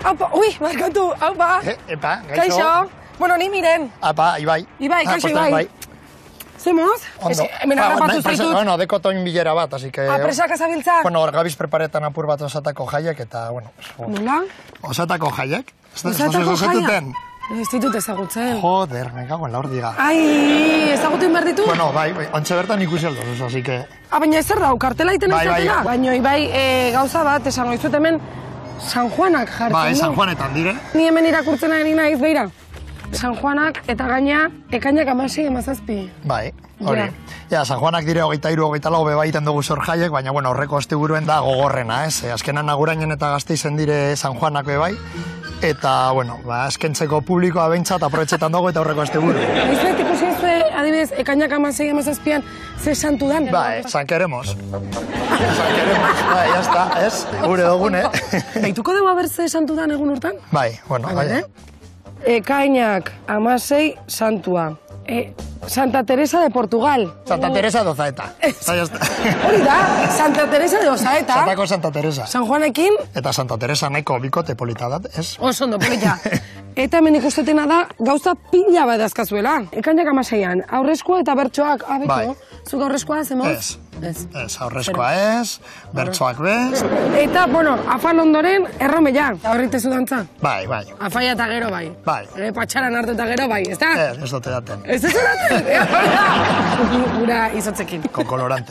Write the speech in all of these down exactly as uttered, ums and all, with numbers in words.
Aupa, ui, markatu, aupa. Epa, Kaixo. Bueno, ni miren. Apa, Ibai. Ibai, kaixo, Ibai. Zemoz? Ondo. Hemen harrapatu zaitut. Bueno, dekotoin bilera bat, así que... Ah, presak azabiltza? Bueno, gabiz preparetan apur bat osatako jaiek, eta, bueno... Nola? Osatako jaiek? Osatako jaiek? Ez ditut ezagutzen. Joder, me cago en la ordiga. Ai, ezagutzen behar ditu? Bueno, bai, bai, ontsa bertan ikusi aldo, así que... Ah, baina ezer dau, kartela iten ezatela? Baina, Ibai, gauza bat, esango izut hemen San Juanak jartzen du. Bai, San Juanetan dire. Ni hemen irakurtzen ari naiz, beira. San Juanak eta gaina ekainak amasei emazazpi. Bai, hori. Ja, San Juanak dire hogeita hiru, hogeita lau bebaiten dugu zor jaiek, baina, bueno, horreko asteburuen da gogorrena, ez? Azkenan Agurainen eta Gasteizen dire San Juanak bebai. Eta, bueno, ba, eskentzeko publikoa behintzat aprobetxetan dugu eta horreko asteburu. Izbet, ikusi ez, adibidez, ekainak amasei emazazpian, ze santu dan? Bai, San Queremos. San Queremos, bai, jazta, ez? Gure dugune. Baituko dugu abertze santu dan egun urtan? Bai, bueno, bai. Ekainak amasei santua. E, Santa Teresa de Portugal. Santa Teresa de Ozaeta. Hori da, Santa Teresa de Ozaeta. Santako Santa Teresa. San Juanekin. Eta Santa Teresa nahiko bikote polita dat, ez? Oso ondo, polita. Eta hemen ikustetena da, gauza pila bat dazkazuela. Ekainak amaseian, aurrezkoa eta bertsoak, abeko. Bai. Zuk aurrezkoa, zemoz? Ez. Ez. Ez, aurrezkoa ez, bertsoak bez. Eta, bueno, afal ondoren, erromela. Horritezu dantza? Bai, bai. Afaia eta gero bai. Bai. E, patxaran hartu eta gero bai, ez da? Ez, ez dute daten. Ez ez daten? Gura izotzekin. Kokolorante.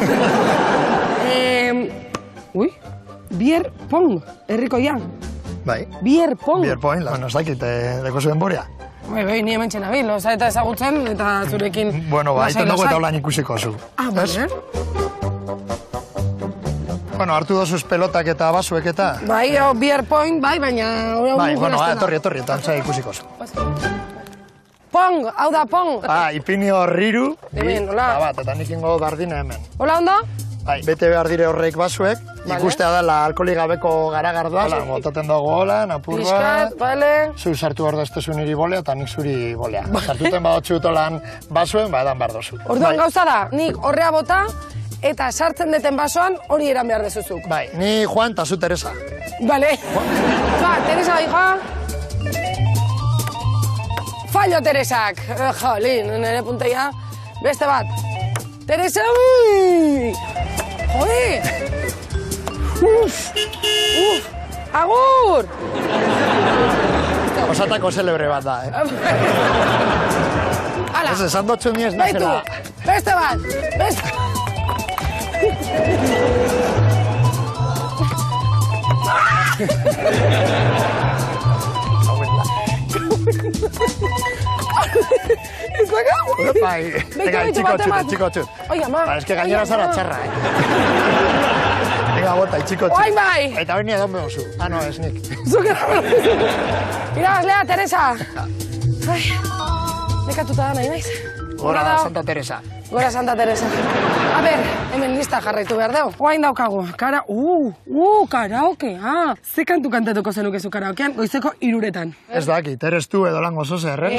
Ui, bier pong, herrikoia. Bai. Bier pong. Bier pong, bueno, ez dakit, deko zuen borea. Bai, bai, ni hemen txenabil, oza eta ezagutzen, eta zurekin... Bueno, ba, iten dugu eta holan ikusiko zu. Ah, bai, Bueno, hartu dozuz pelotak eta basuek eta... Bai, o, beer point, bai, baina... Bai, bueno, etorri, etorri, eta antza ikusiko zu. Pong, hau da, pong. Ah, ipini horriru. Hemen, hola. Bat, eta nik ingo bardine hemen. Hola, ondo? Bai, bete behar dire horreik basuek, ikustea dela alkoholik gabeko garagardoa, hola, motaten dago hola, napur bat. Piskat, bale. Zu sartu hor daztezu niri bolea eta nik zuri bolea. Sartuten badotxut holan basuen, ba edan behar dozu. Orduan gauza da, nik horrea bota, eta sartzen deten basoan hori eran behar dezuzuk. Bai, ni Juan eta zu Teresa. Bale. Ba, Teresa bai, Juan. Fallo, Teresak. Jolín, nire punteia. Beste bat. Teresa, ui! Jode! Uf! Uf! Agur! Osatako celebre bat da, eh? Hala! Ez, esan dotxu ni ez nazela. Baitu! Beste bat! Beste... Ez da gau! Bai, venga, itxikotxut, itxikotxut. Oi, ama! Ba, eske gainera zara txarra, eh? Venga, bota, itxikotxut. Oi, bai! Eta hori nire donbe oso. Ah, no, ez nik. Zuke da! Irabazlea, Teresa! Ai, nekatuta da nahi naiz. Gora da Santa Teresa. Gora Santa Teresa. A ber, hemen lista jarraitu behar deu. Guain daukagu. Kara, uh, uh, karaoke, ah. Ze kantu kantatuko zenukezu karaokean, goizeko iruretan. Ez dakit, eres tu edo lango zoze, erre?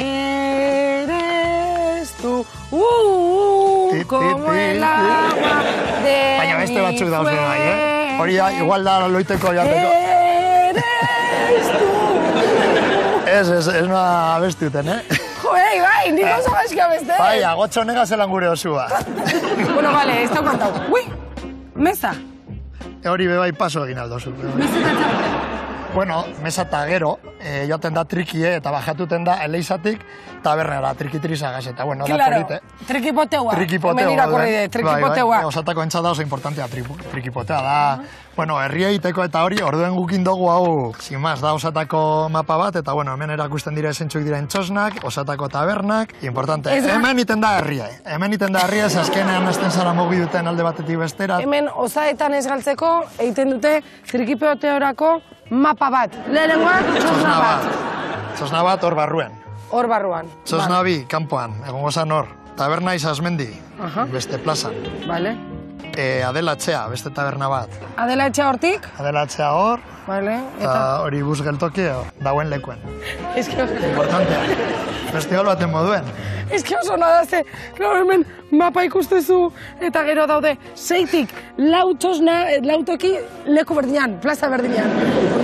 Eres tu, uh, como el agua de baina beste batzuk dauz bai, eh? Hori da, igual da loiteko jateko. Eres tu. Ez, ez, ez noa abestiuten, eh? Joei, bai, niko oso gaizki abeste. Bai, agotxo nega zelan gure osua. Bueno, vale, ez da kontau. Ui, meza. Hori bebai paso egin aldozu. Bueno, mesa eta gero, eh, joaten da trikie eta bajatuten da eleizatik tabernara, trikitriza gazeta. Bueno, da polite. Trikipoteua. Trikipoteua. Hemen irakurri de, trikipoteua. Bai, bai, osatako entzada oso importantea trikipotea da. Bueno, herria egiteko eta hori, orduen gukin dugu hau, sin más, da osatako mapa bat, eta bueno, hemen erakusten dira esentzuk dira entxosnak, osatako tabernak, importante. Hemen iten da herria, hemen iten da herria, ez azkenean esten zara mogi duten alde batetik bestera. Hemen osaetan ez galtzeko, egiten dute trikipoteorako mapa bat. Lehenengoak, txosna bat. Txosna bat hor barruen. Hor barruan. Txosna bi, kanpoan, egongo zan hor. Taberna Izasmendi, beste plazan. Vale. E, Adela Etxea, beste taberna bat. Adela Etxea hortik? Adela Etxea hor. Vale, eta hori bus geltoki dauen lekuen. Ez que... Importantea. Festival baten moduen. Ez que oso nada ze, claro, hemen mapa ikustezu eta gero daude seitik lau txosna, lau toki leku berdinean, plaza berdinean.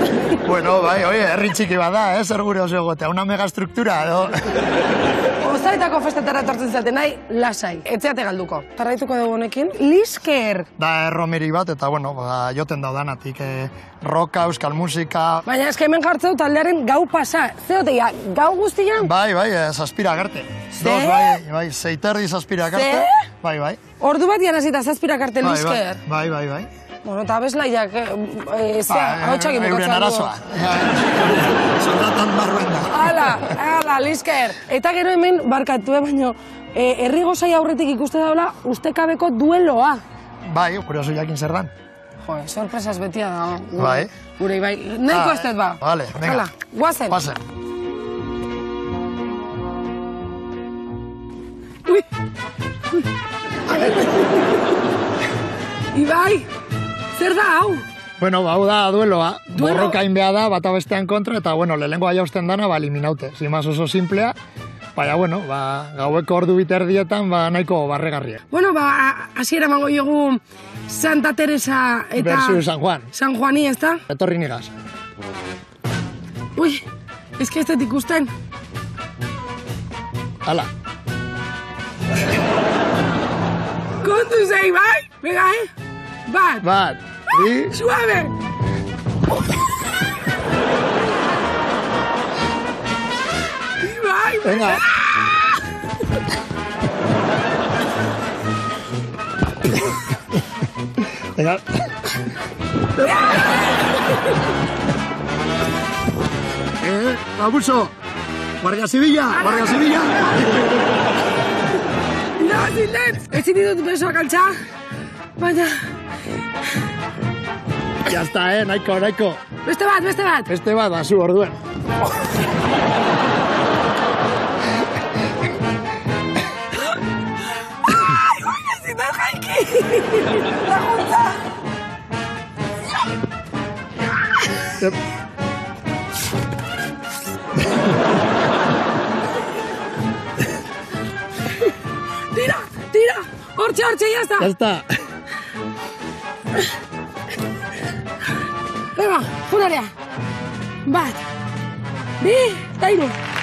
Bueno, bai, oie, herri txiki bada, eh, zer gure oso egotea, una megastruktura, edo... Ozaitako festetara etortzen zaten nahi, lasai. Etxeate galduko. Tarraituko dugu honekin. Lisker! Da erromeri bat, eta, bueno, ba, joten daudanatik, eh, roka, euskal musika... Baina eske hemen jartzeu taldearen gau pasa. Zeoteia, gau guztian? Bai, bai, eh, zazpira garte. Ze? Dos, bai, bai, zeiterdi zazpira garte. Ze? Bai, bai. Ordu bat janazita zazpirak arte Bai, lisker. Bai, bai, bai. Bueno, eta abeslaiak, eh, zea, Ba, hau txaki euren arazoa. Soldatan barruen da. Hala, hala, lisker. Eta gero hemen, barkatu, eh, baino, eh, herri gozai aurretik ikuste daula, ustekabeko dueloa. Bai, kurioso jakin zer dan. Jo, sorpresas betia da. Bai. Gure, bai. Nahiko Ah, ez dut ba. Vale, venga. Hala, guazen. Guazen. Ui. Ui. Ibai, zer da hau? Bueno, ba, hau da dueloa. Duelo? Borroka inbea da, bata bestean kontra, eta, bueno, lehenengo jausten dana, ba, eliminaute. Zimaz oso simplea, baina, bueno, ba, gaueko ordu biterdietan, ba, nahiko barregarria. Bueno, ba, hasiera emango jogu Santa Teresa eta... Versus San Juan. San Juani, ez da? Etorri nigaz. Ui, eski ez dut ikusten. Hala. Kontu zei, bai? Venga, eh? Bat. Bat, bi... Suave. Ibai, Venga. Venga. Eh, abuso. Guardia Zibila, Guardia Zibila. no, zinet. Ezin ditut besoak altxa. Baina, Ya está, eh, nahiko, nahiko. beste bat, beste bat. Beste bat, bazu, orduen. Ai, oin ezin da jaiki. Laguntza. Tira, tira. Hortxe, hortxe, ya está. Ya está. Venga, funarea. Bat, bi, eta hiru.